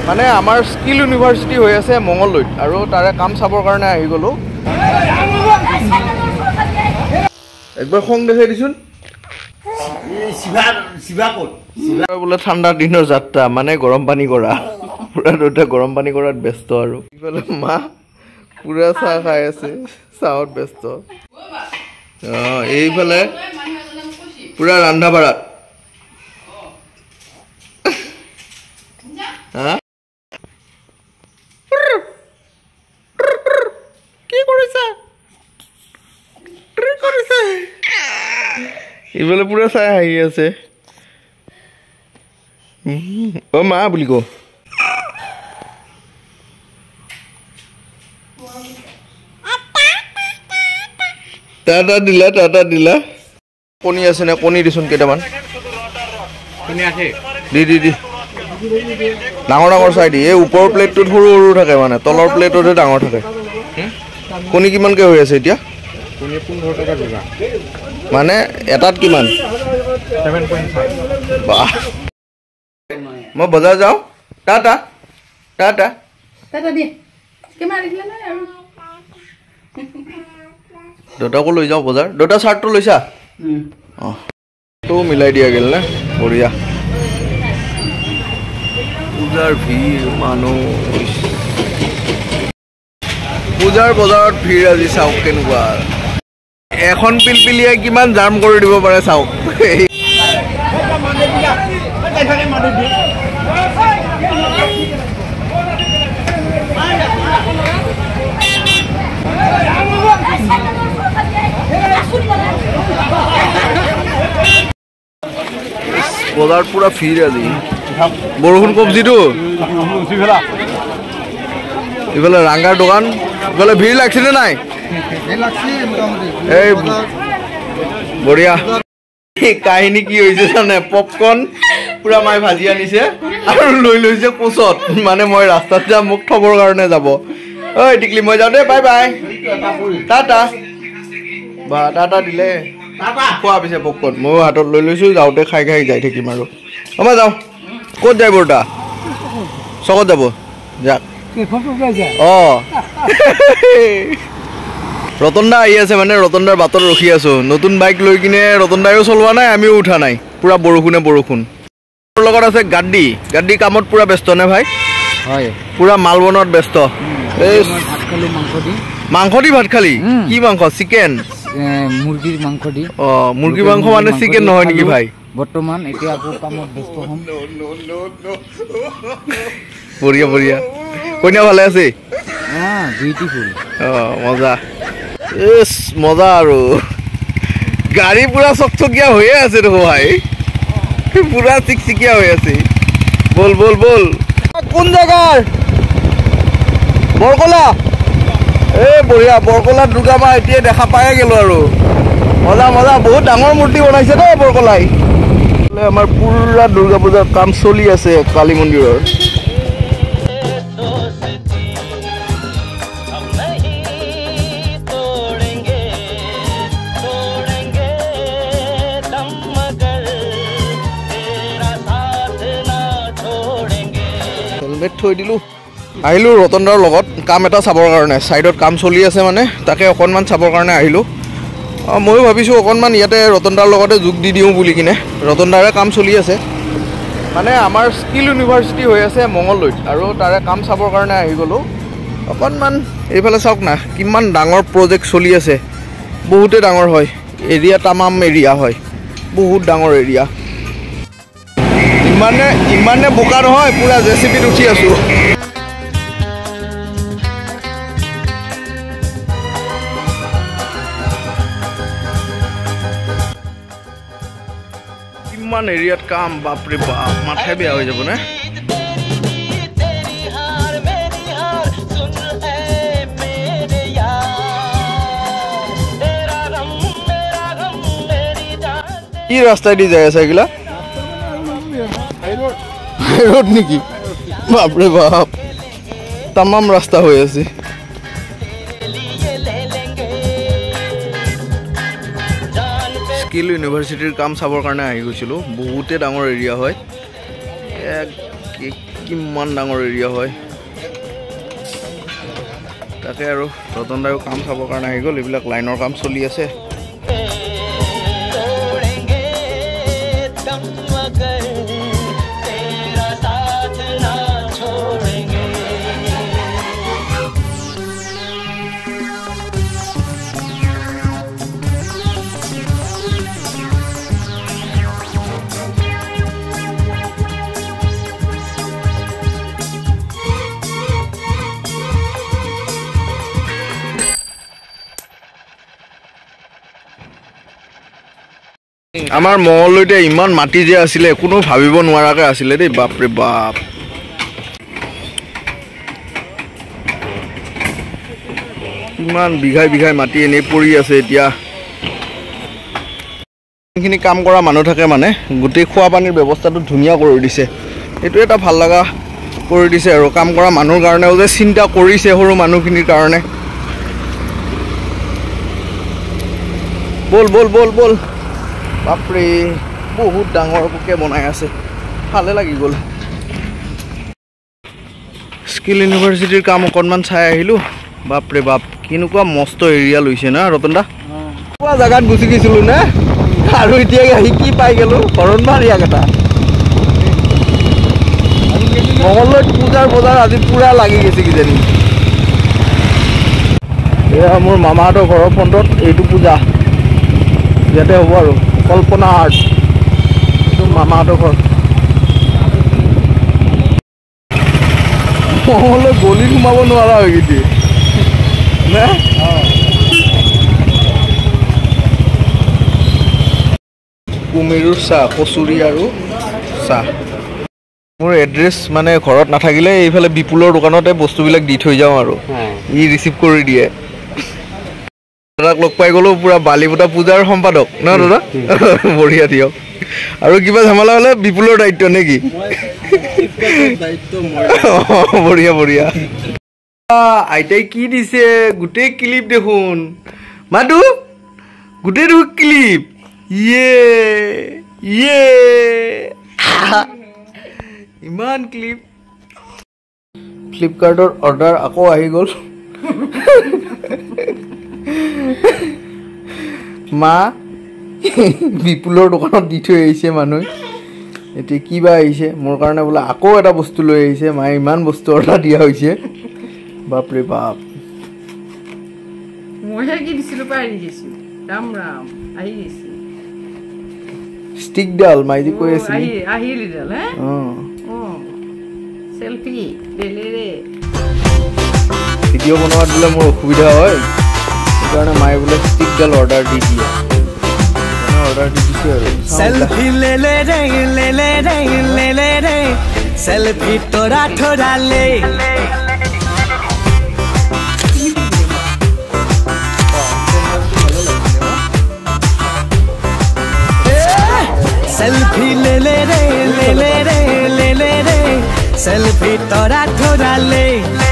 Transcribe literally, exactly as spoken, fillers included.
মানে আমাৰ skill university হৈ আছে মঙলদৈত আৰু তাৰে কাম চাবৰ কাৰণে আহি গ'লো। একবাৰ খং দেখাই দিছোন। বোলে ঠাণ্ডা দিনৰ যাত্ৰা মানে গৰম পানী কৰা, পুৰা দুটা গৰম পানী কৰাত ব্যস্ত আৰু ইফালে মা পুৰা চাহ খাই আছে, চাহত ব্যস্ত। অঁ এইফালে পুৰা ৰন্ধা বাঢ়াত। হা কি কৰিছা? ইফালে পুৰা চাই হাঁহি আছে। অ মা বুলি ক। টাটা দিলা টাটা দিলা। কণী আছে নে? কণী দিছোন কেইটামান। দি দি দি ডাঙৰ ডাঙৰ চাই দি। এই ওপৰৰ প্লেটটোত সৰু সৰু থাকে, মানে তলৰ প্লেটতহে ডাঙৰ থাকে। কণী কিমানকৈ হৈ আছে এতিয়া? পোন্ধৰ টকা যোৰা। মানে এটাত কিমান? বাহ, মই বজাৰ যাওঁ। টাটা টাটা দেউতাকো লৈ যাওঁ বজাৰ। দেউতা চাৰ্টটো লৈছা? অঁ তো মিলাই দিয়া গ'ল নে? বঢ়িয়া। পূজাৰ ভিৰ, মানুহ। পূজাৰ বজাৰত ভিৰ আজি চাওক কেনেকুৱা। এখন পিলপিলিয়াই কিমান জাম কৰি দিব পাৰে চাওক। বজাৰত পুৰা ভিৰ আজি। বৰষুণ কমছিতো। ইফালে ৰাংগাৰ দোকান, ইফালে ভিৰ লাগিছেনে নাই? এই বঢ়িয়া। কাহিনী কি হৈছে জানে? পপকৰ্ণ পুৰা মায়ে ভাজি আনিছে আৰু লৈ লৈছে কোচত। মানে মই ৰাস্তাত যাম, মোক থবৰ কাৰণে যাব। ঐ টিকলি মই যাওঁ দেই, বাই বাই টাটা। বা টাটা দিলে। খোৱা পিছে পপকৰ্ণ ময়ো হাতত লৈ লৈছোঁ, যাওঁতে খাই খাই যাই থাকিম আৰু। আমাৰ যাওঁ। ক'ত যায় বৰ্তা? চকত যাব। যাক। অঁ ৰতন দা আহি আছে, মানে ৰতন দাৰ বাটত ৰখি আছোঁ। নতুন বাইক লৈ কিনে ৰতন দায়ো চলোৱা নাই, আমিও উঠা নাই। পুৰা বৰষুণে বৰষুণ। লগত আছে গাড্ডি। গাড্ডি কামত পুৰা ব্যস্ত নে ভাই? হয়, পুৰা মাল বনোৱাত ব্যস্ত। এই মাংস দি ভাত খালি? কি মাংস? চিকেন? মুৰ্গীৰ মাংস দি। অঁ মুৰ্গী মাংস মানে চিকেন নহয় নেকি ভাই? বৰ্তমান এতিয়া আকৌ কামত ব্যস্ত হ'ম। বঢ়িয়া বঢ়িয়া। কইনা ভালে আছে? বিউটিফুল। অঁ মজা। ইছ মজা আৰু গাড়ী পুৰা চকচকীয়া হৈয়ে আছে দেখো ভাই, পুৰা চিকচিকীয়া হৈ আছে। বল বল বল। কোন জেগাৰ? বৰকলা। এই বঢ়িয়া, বৰকলাত দুৰ্গা মা এতিয়া দেখা পায়ে গ'লো আৰু। মজা মজা। বহুত ডাঙৰ মূৰ্তি বনাইছে দেই বৰকলাই। আমাৰ পুৰা দুৰ্গা পূজাৰ কাম চলি আছে কালী মন্দিৰৰ। হেলমেট থৈ দিলোঁ। আহিলোঁ ৰতন দাৰ লগত কাম এটা চাবৰ কাৰণে। ছাইডত কাম চলি আছে মানে, তাকে অকণমান চাবৰ কাৰণে আহিলোঁ। অঁ ময়ো ভাবিছোঁ অকণমান ইয়াতে ৰতন দাৰ লগতে যোগ দি দিওঁ বুলি কিনে। ৰতন দাৰে কাম চলি আছে, মানে আমাৰ স্কিল ইউনিভাৰ্চিটি হৈ আছে মঙলদৈত আৰু তাৰে কাম চাবৰ কাৰণে আহি গ'লোঁ অকণমান। এইফালে চাওক না কিমান ডাঙৰ প্ৰজেক্ট চলি আছে। বহুতে ডাঙৰ হয় এৰিয়া, তামাম এৰিয়া হয়, বহুত ডাঙৰ এৰিয়া। ইমানে ইমানে বোকা নহয়, পুৰা জে চি বিত উঠি আছোঁ। কিমান এৰিয়াত কাম, বাপৰে বাপ, মাথাই বেয়া হৈ যাব নে? কি ৰাস্তাই দি যাই আছে এইগিলা? হাইৰোড নেকি? বাপৰে বাপ, তামাম ৰাস্তা হৈ আছে। স্কিল ইউনিভাৰ্চিটিৰ কাম চাবৰ কাৰণে আহি গৈছিলোঁ। বহুতে ডাঙৰ এৰিয়া হয়। কিমান ডাঙৰ এৰিয়া হয় তাকে আৰু ৰতন দাও কাম চাবৰ কাৰণে আহি গ'ল এইবিলাক লাইনৰ কাম চলি আছে আমাৰ মহললৈতে ইমান মাটি যে আছিলে কোনো ভাবিব নোৱাৰাকে আছিলে দেই বাপৰে বাপ ইমান বিঘাই বিঘাই মাটি এনে পৰি আছে এতিয়া এইখিনি কাম কৰা মানুহ থাকে মানে গোটেই খোৱা পানীৰ ব্যৱস্থাটো ধুনীয়া কৰি দিছে এইটো এটা ভাল লগা কৰি দিছে আৰু কাম কৰা মানুহৰ কাৰণেও যে চিন্তা কৰিছে সৰু মানুহখিনিৰ কাৰণে বল বল বল বল বাপৰে বহুত ডাঙৰ বুকে বনাই আছে ভালে লাগি গ'ল স্কিল ইউনিভাৰ্চিটিৰ কাম অকণমান চাই আহিলোঁ বাপৰে বাপ কেনেকুৱা মস্ত এৰিয়া লৈছে না ৰতন দা কোৱা জেগাত গুচি গৈছিলোঁ নে আৰু এতিয়া আহি কি পাই গ'লোঁ শৰণবাৰ ইয়াক এটা মহললৈত পূজাৰ বজাৰ আজি পূৰা লাগি গৈছে কিজানি এয়া মোৰ মামাহঁতৰ ঘৰৰ ফ্ৰণ্টত এইটো পূজা ইয়াতে হ'ব আৰু কল্পনা আৰ্ট এইটো মামাহঁতৰ ঘৰ মহললৈ গলিত সোমাব নোৱাৰা হৈ গৈছে নে কুমেৰুৰ চাহ কচুৰি আৰু চাহ মোৰ এড্ৰেছ মানে ঘৰত নাথাকিলে এইফালে বিপুলৰ দোকানতে বস্তুবিলাক দি থৈ যাওঁ আৰু ই ৰিচিভ কৰি দিয়ে দাদাক লগ পাই গ'লো পুৰা বালিপুতা পূজাৰ সম্পাদক ন দাদা বঢ়িয়া দিয়ক আৰু কিবা ঝামেলা হ'লে বিপুলৰ দায়িত্ব নেকি বঢ়িয়া বঢ়িয়া আইতাই কি দিছে গোটেই ক্লিপ দেখোন মাদু গোটেই দেখোন ক্লিপ ইয়ে ইয়ে ইমান ক্লিপ ফ্লিপকাৰ্টৰ অৰ্ডাৰ আকৌ আহি গ'ল মা বিপুলৰ দোকানত দি থৈ আহিছে মানুহে এতিয়া কিবা আহিছে মোৰ কাৰণে বোলে আকৌ এটা বস্তু লৈ আহিছে মায়ে ইমান বস্তু অৰ্ডাৰ দিয়া হৈছে বাপৰে বাপ মইহে কি দিছিলোঁ পাই দিছোঁ ৰাম ৰাম আহি গৈছে ষ্টিক ডাল মাইজি কৈ আছিল আহি আহিলি ডাল হে অঁ অঁ চেলফি বেলেৰে ভিডিঅ' বনোৱাত বোলে মোৰ অসুবিধা হয় সেইকাৰণে মায়ে বোলে ষ্টিক ডাল অৰ্ডাৰ দি দিয়ে অৰ্ডাৰ দি দিছে আৰু सेल्फी ले ले रे ले ले रे ले ले रे सेल्फी तोरा थोड़ा ले सेल्फी ले ले रे ले ले रे ले ले रे सेल्फी तोरा थोड़ा ले